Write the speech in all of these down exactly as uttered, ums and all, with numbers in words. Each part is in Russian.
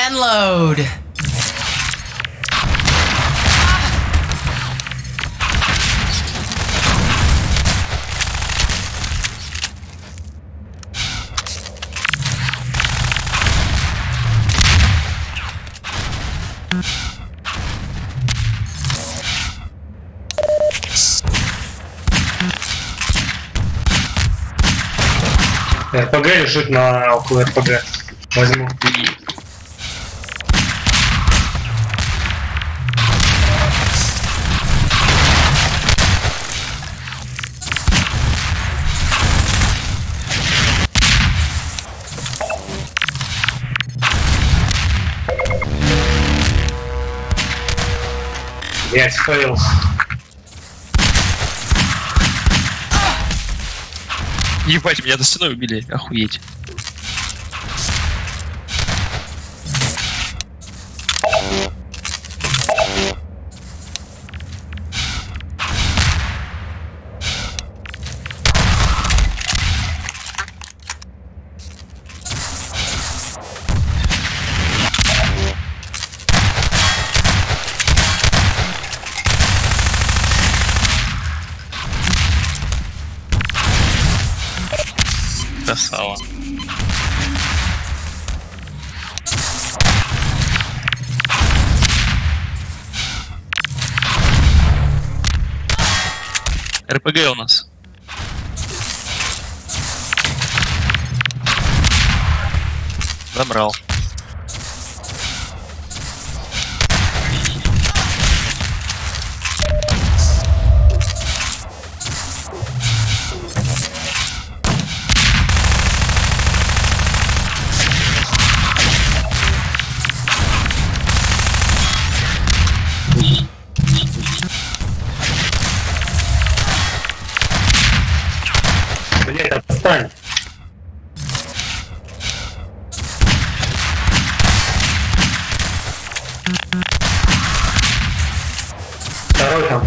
and load. РПГ лежит на около РПГ. Возьму. Блять, фейл. Ебать, меня до стеной убили, охуеть. Красава. РПГ у нас. Забрал. Блять, отстань. Второй там.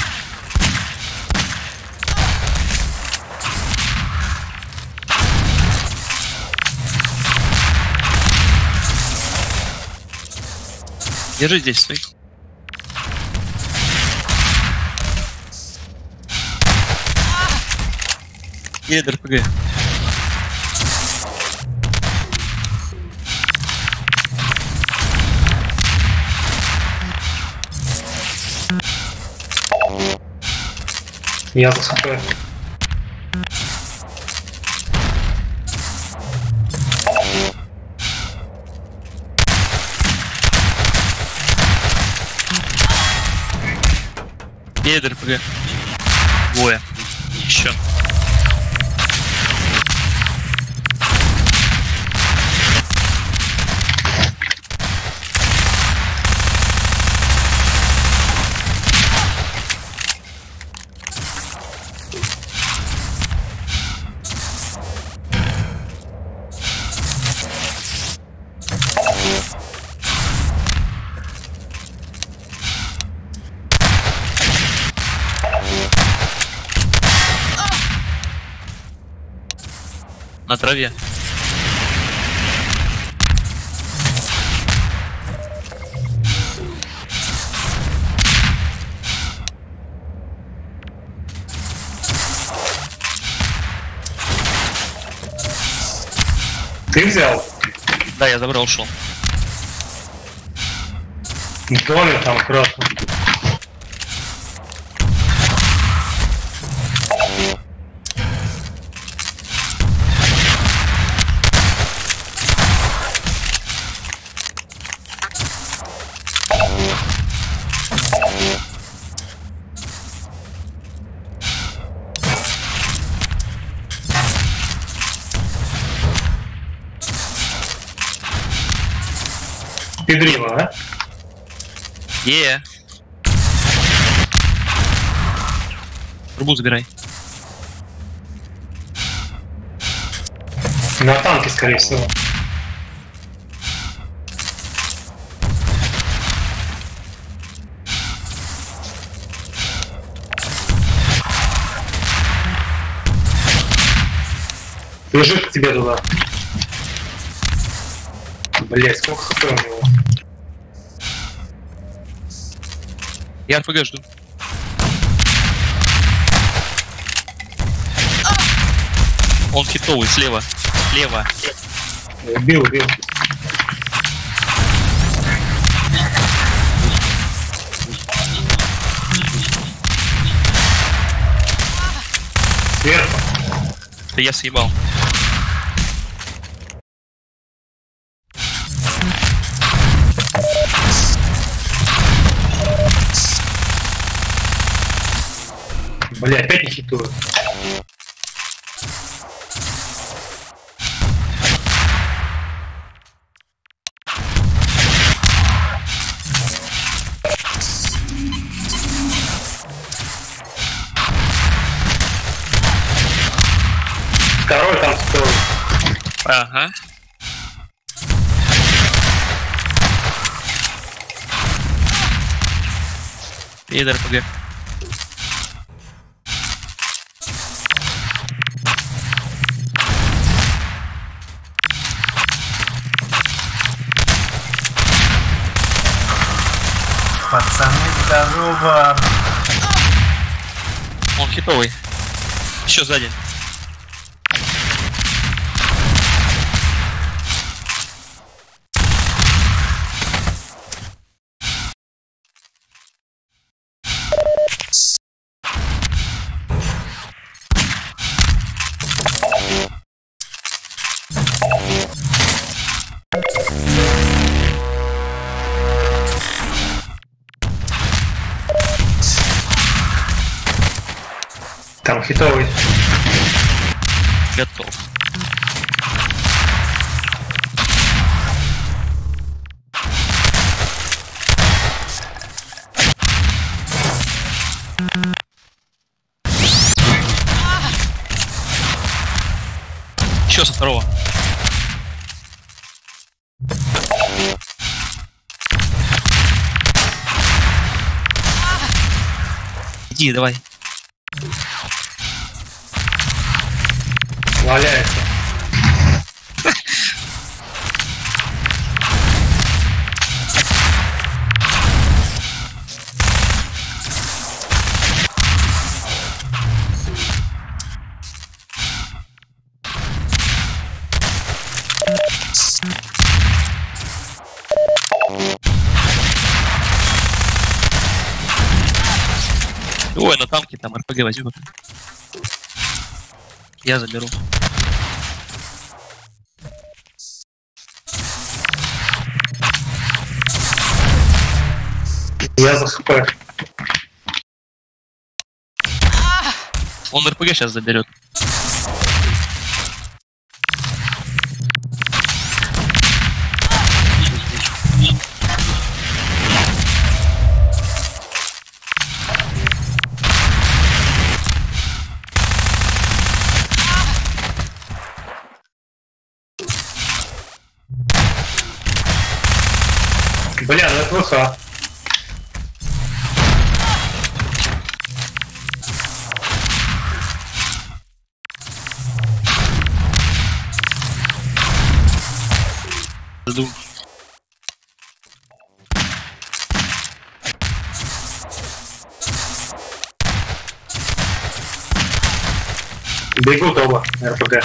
Держи здесь, стой. Едет РПГ. Я засыпаю. Едет РПГ. Двое. Еще. На траве. Ты взял? Да, я забрал, ушел. Домик там аккуратно. Педрила, да? Е. Трубу забирай. На танке, скорее всего. Лежит к тебе туда. Блять, сколько хп у него? Я РПГ жду. Он хитовый, слева. Слева. Убил, убил. Сверху. Да я съебал. Бля, опять не хитую. Второй там второй. Ага. И РПГ. Пацаны, здорово! Он хитовый. Еще сзади. Там хитовый. Готов. Еще со второго. Иди, давай. Валяется. Ой, на танке там РПГ возьмут. Я заберу. Я за хп. Он РПГ сейчас заберет. Бля, ну это ВХ. Жду. Бегут оба РПГ.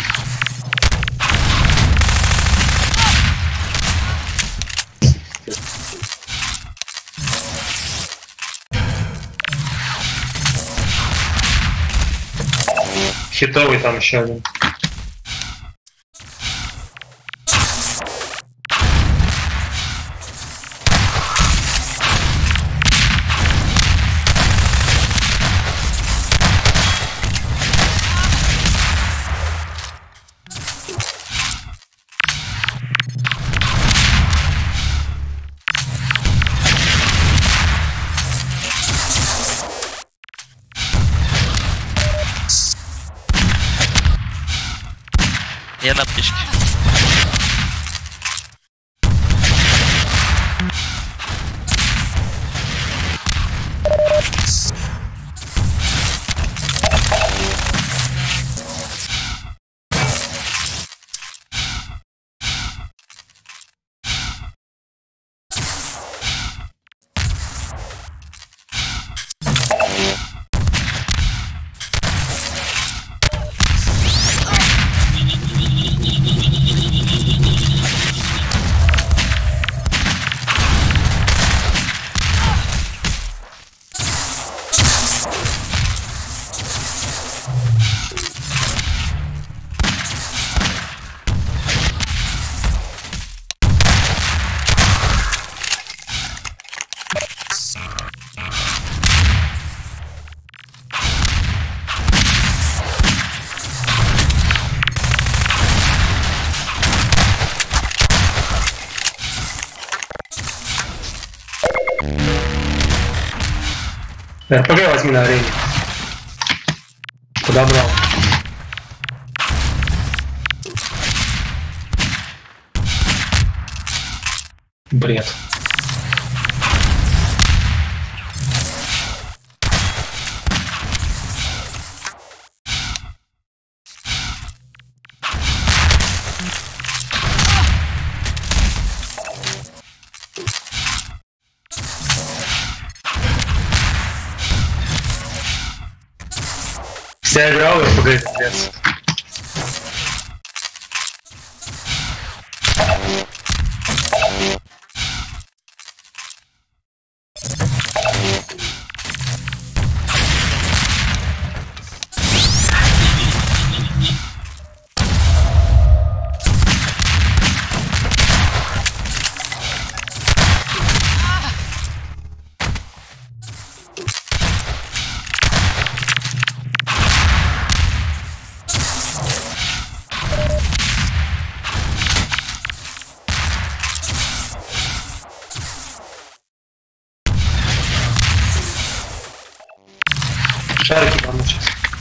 Хитовый там еще один. Я на птичке. РПГ возьми на арене. Подобрал. Бред. Вся игра в РПГ, пиздец. Шарики помочь.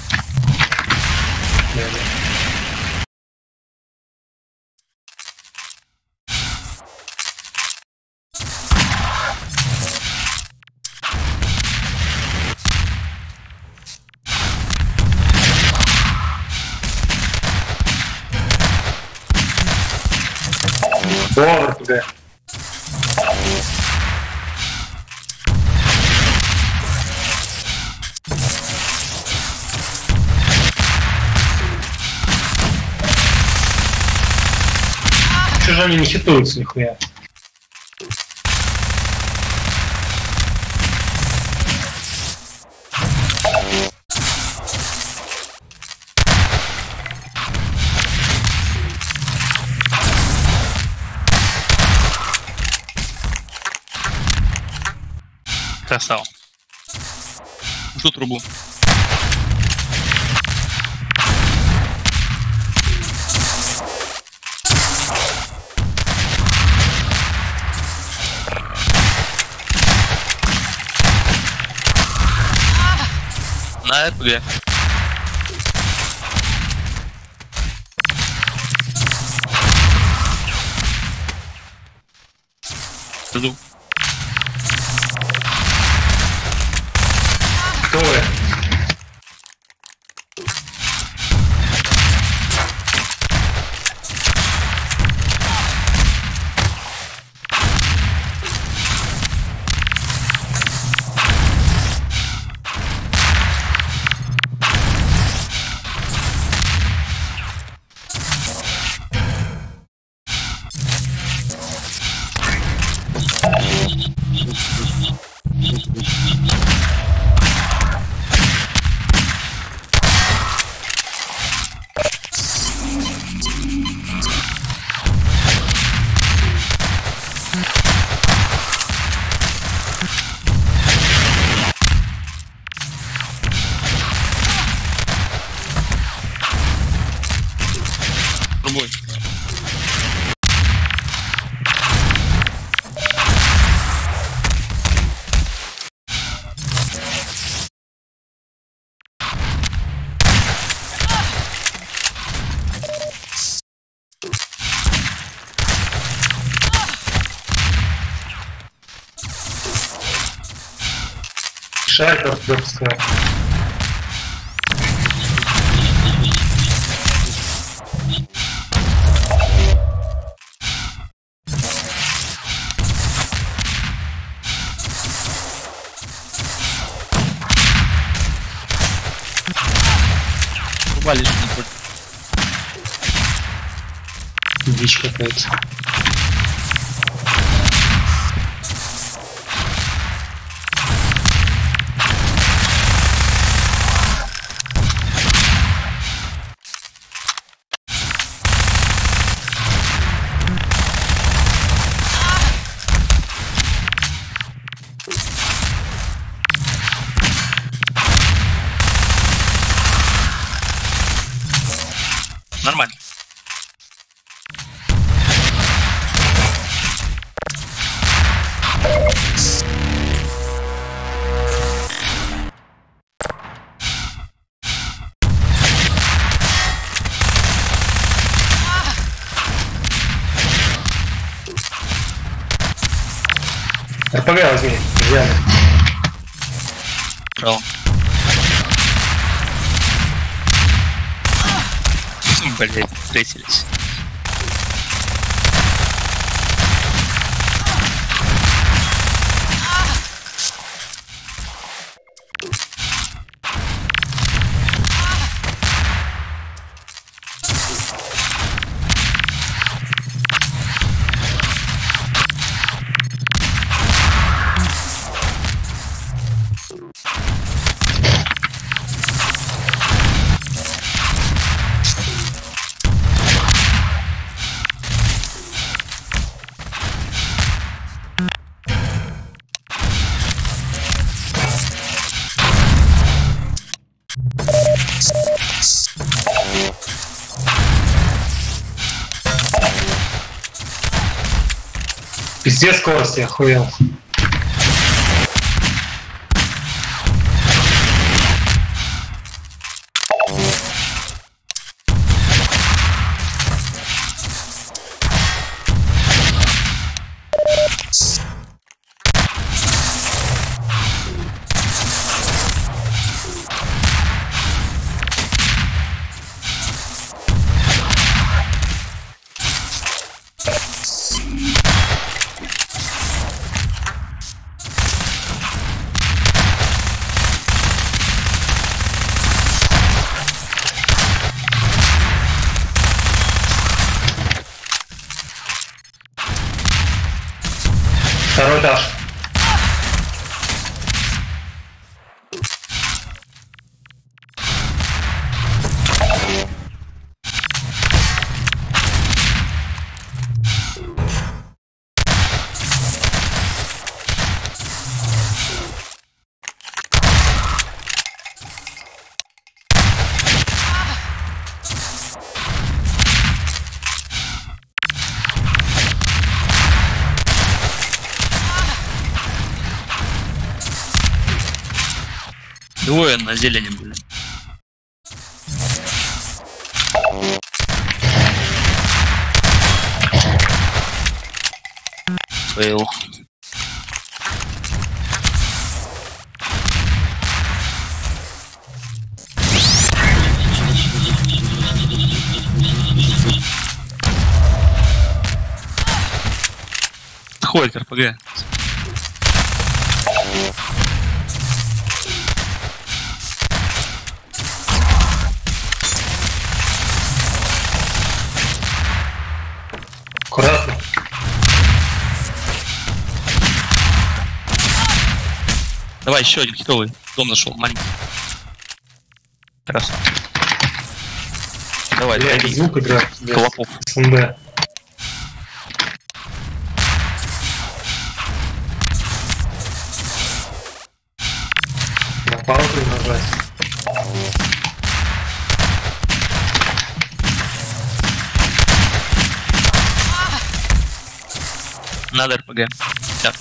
О, РПГ. Что же они не хитуются нихуя? Красава. Жду трубу. На РПГ. Жду. Кто вы? Трубой. Шарик запускаю. Труба лежит на поле. Дичь какая-то. Нормально. РПГ возьми, реально. Право. Блять, встретились. Пиздец скорости, охуел. Второй этаж. Двое на зелени были. Фейл. Ходит РПГ. Аккуратно. Давай еще один хитовый. Дом нашел, маленький. Раз. Давай, Я давай. звук играет. Колопов. СНД. На паузу нажать. Надо РПГ. Так.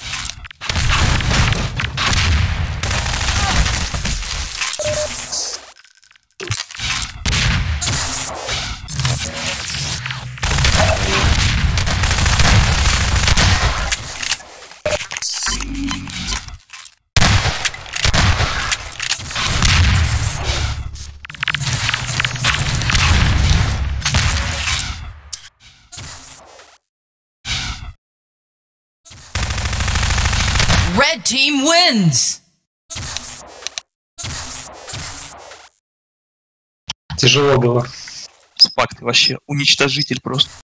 Red team wins! Тяжело было. Спак, ты вообще уничтожитель просто.